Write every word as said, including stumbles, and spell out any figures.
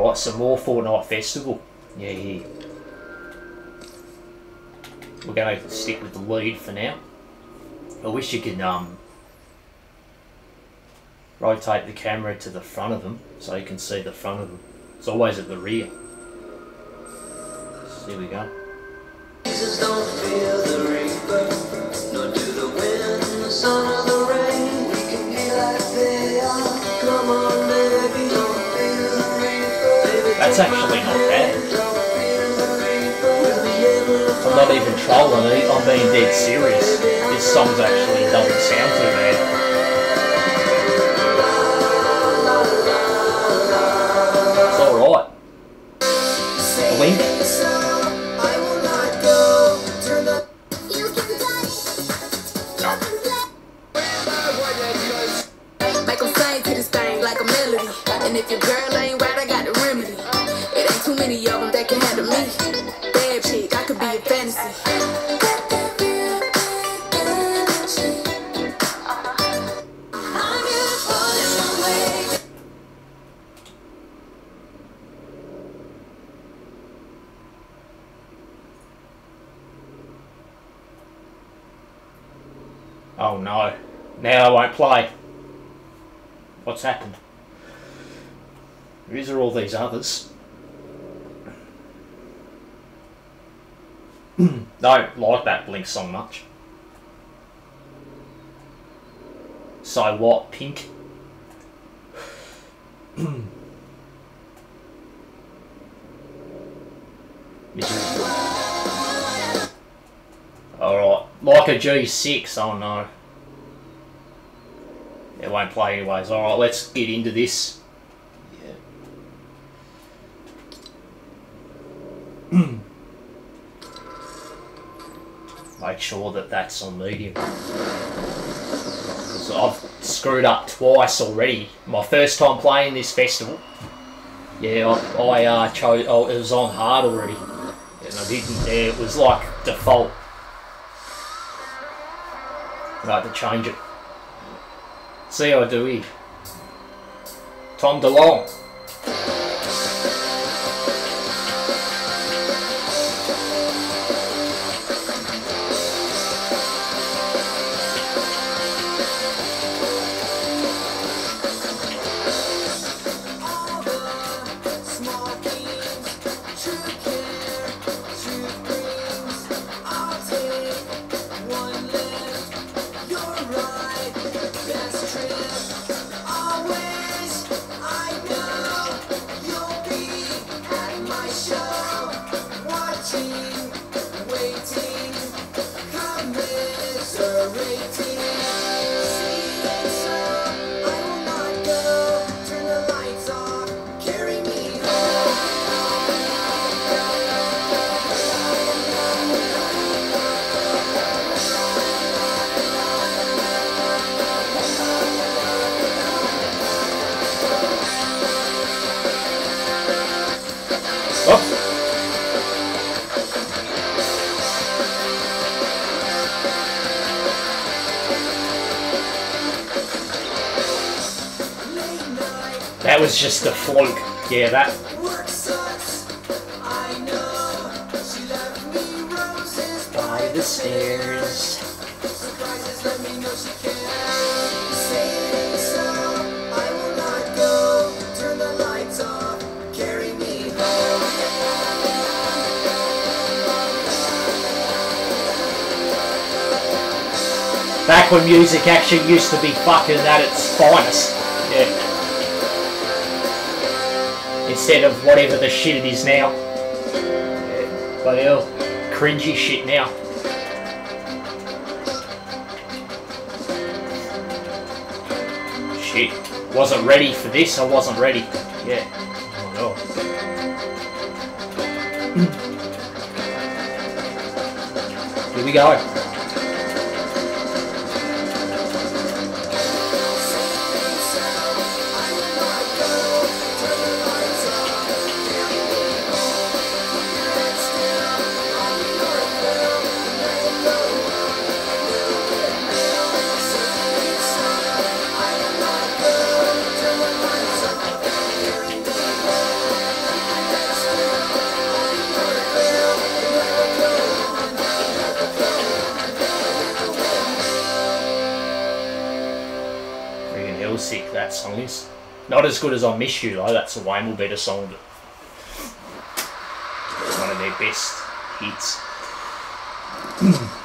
Alright, some more Fortnite Festival. Yeah, yeah. We're going to stick with the lead for now. I wish you could um, rotate the camera to the front of them so you can see the front of them. It's always at the rear. So here we go. Jesus don't feel the reaper, nor do the wind, the sun or the rain. We can be like they are. Come on, baby, don't feel the reaper. That's actually not bad. I'm not even trolling it, I'm being dead serious. This song actually doesn't sound too bad. It's alright. Blink. Make them sing to this thing like a melody. And if your girl ain't right, I got the remedy. It ain't too many of them that can handle me. Bad chick, I could be a fantasy. Oh no, now I won't play. What's happened? These are all these others. Don't like that Blink song much. So what, Pink? Alright, like a G six, oh no. It won't play anyways. Alright, let's get into this. Yeah. Make sure that that's on medium. So I've screwed up twice already. My first time playing this festival. Yeah, I, I uh, chose. Oh, it was on hard already, and I didn't. Yeah, it was like default. I had to change it. See how I do here. Tom DeLonge. That was just a fluke. Yeah, that. By the stairs. Back when music actually used to be fucking at its finest. Yeah. Instead of whatever the shit it is now. Yeah, bloody hell, cringy shit now. Shit, wasn't ready for this, I wasn't ready. Yeah, oh no. Here we go. sick that song is. Not as good as I Miss You though, that's a way more better song, but one of their best hits.